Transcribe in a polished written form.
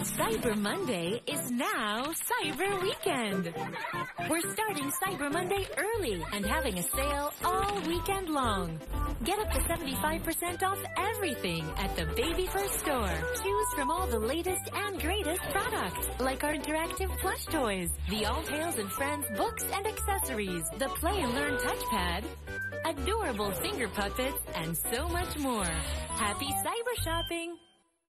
Cyber Monday is now Cyber Weekend. We're starting Cyber Monday early and having a sale all weekend long. Get up to 75% off everything at the Baby First store. Choose from all the latest and greatest products, like our interactive plush toys, the All Tales and Friends books and accessories, the Play and Learn touchpad, adorable finger puppets, and so much more. Happy cyber shopping!